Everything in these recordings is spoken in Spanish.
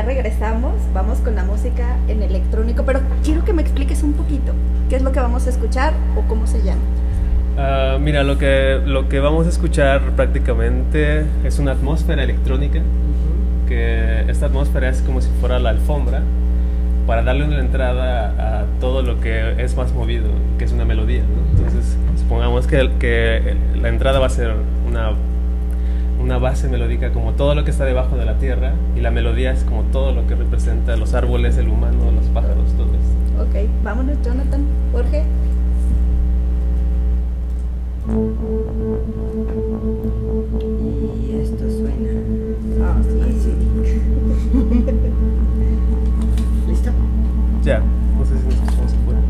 regresamos, vamos con la música en electrónico, pero quiero que me expliques un poquito qué es lo que vamos a escuchar o cómo se llama. Mira, lo que vamos a escuchar prácticamente es una atmósfera electrónica, que esta atmósfera es como si fuera la alfombra para darle una entrada a todo lo que es más movido, que es una melodía, ¿no? Entonces, supongamos que la entrada va a ser una base melódica como todo lo que está debajo de la tierra, y la melodía es como todo lo que representa los árboles, el humano, los pájaros, todo esto. Ok, vámonos, Jonathan, Jorge. Y esto suena. Ah, sí. ¿Listo? Ya, no sé si nos escuchamos afuera.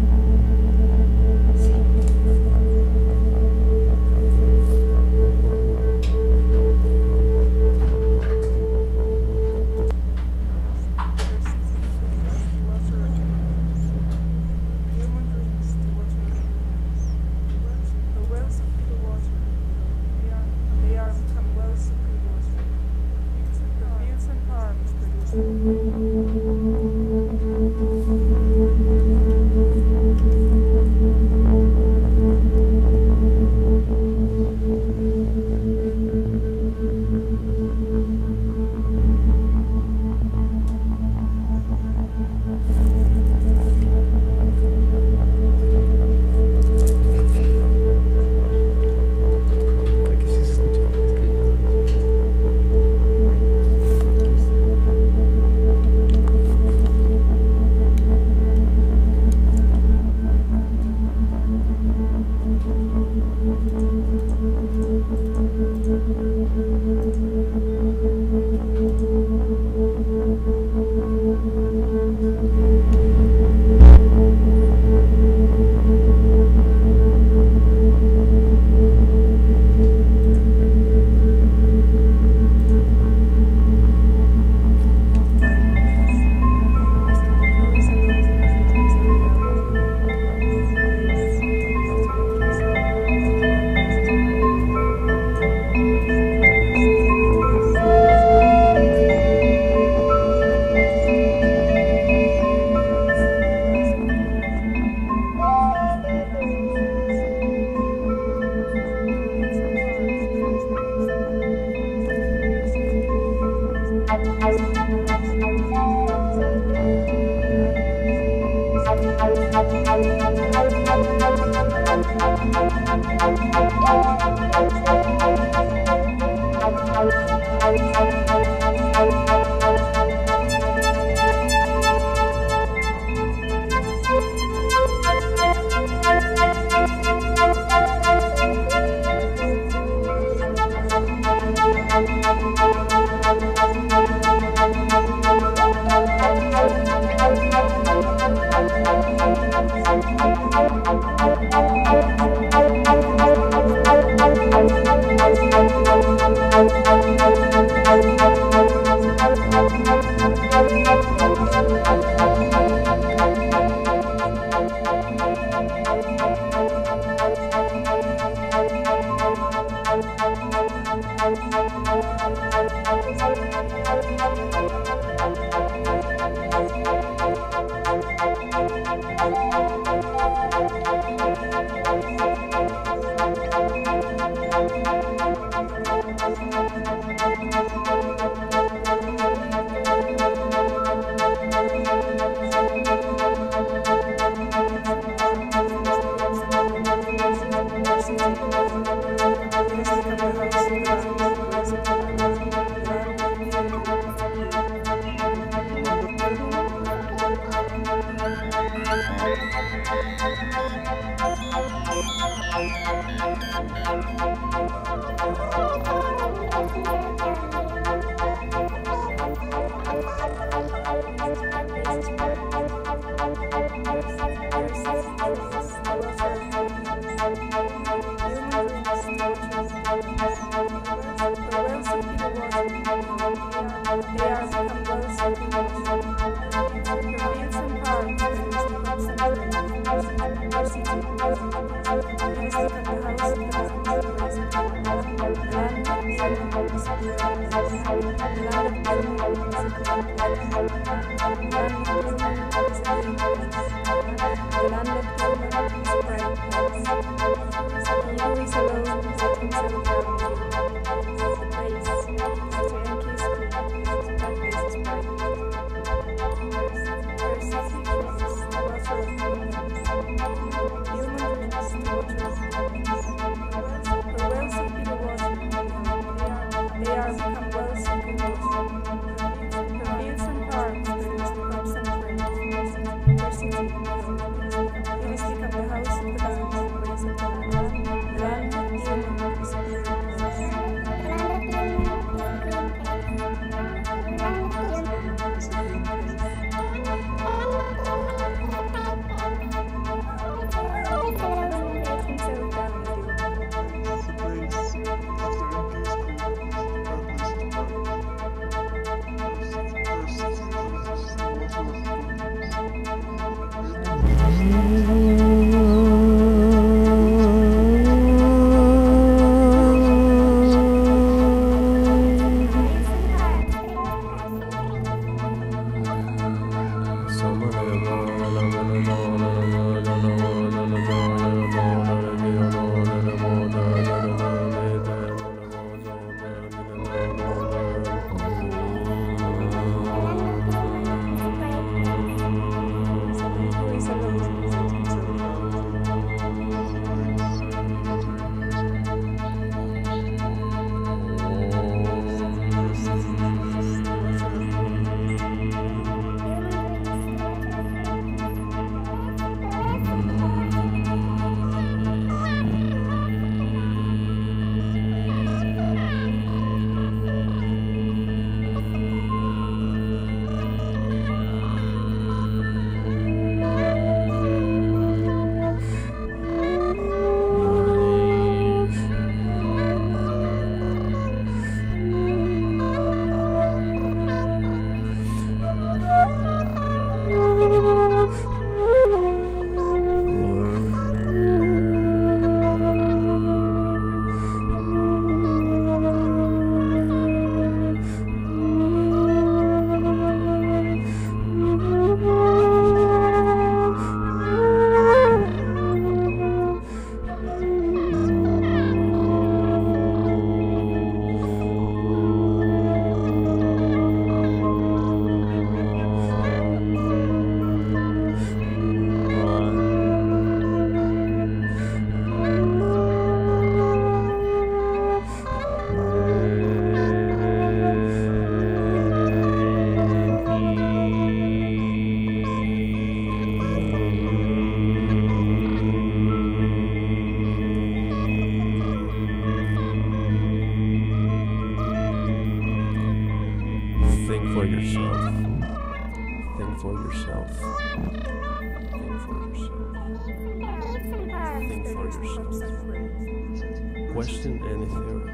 Question any theory.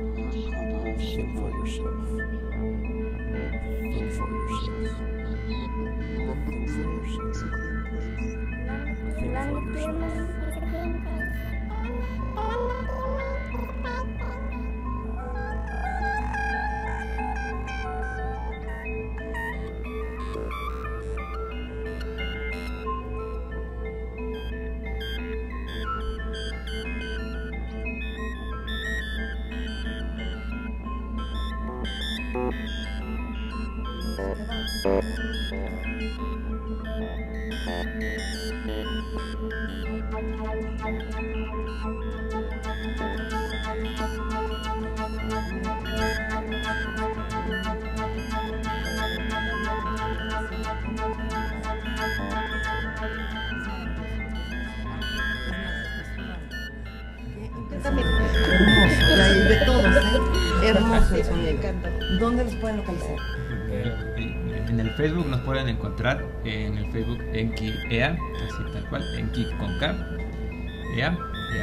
Think for yourself. Think for yourself. Think for yourself. Think for yourself. De todos, hermoso el sonido. Me encanta. ¿Dónde los pueden localizar? En el Facebook nos pueden encontrar, en el Facebook Enki EA, así tal cual, Enki con K, EA,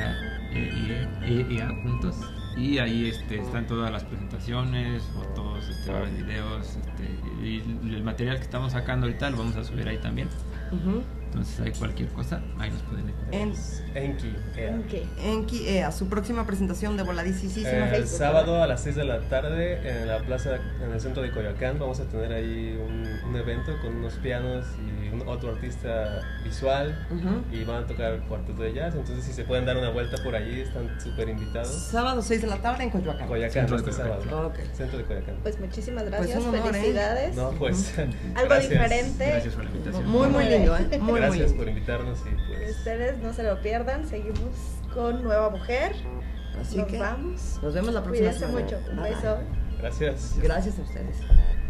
EA juntos. Y ahí están todas las presentaciones, fotos, va a haber videos, y el material que estamos sacando ahorita lo vamos a subir ahí también. Entonces hay cualquier cosa, ahí nos pueden encontrar. Enki. Enki EA, su próxima presentación de voladísima. El sábado a las 6 de la tarde en la plaza, en el centro de Coyoacán, vamos a tener ahí un evento con unos pianos y otro artista visual, y van a tocar cuarteto de jazz. Entonces, si se pueden dar una vuelta por allí, están súper invitados. Sábado 6 de la tarde en Coyoacán. Coyoacán, este Coyoacán. sábado. Ok. Centro de Coyoacán. Pues muchísimas gracias, un honor, felicidades. No, pues. Algo gracias. diferente. Gracias por la invitación. Muy lindo, ¿eh? Muy Gracias lindo. por invitarnos y pues. Ustedes no se lo pierdan, seguimos con Nueva Mujer. Así Nos que vamos. nos vemos la próxima Cuídense semana. mucho. Un Bye, beso. bye. Gracias. Gracias a ustedes.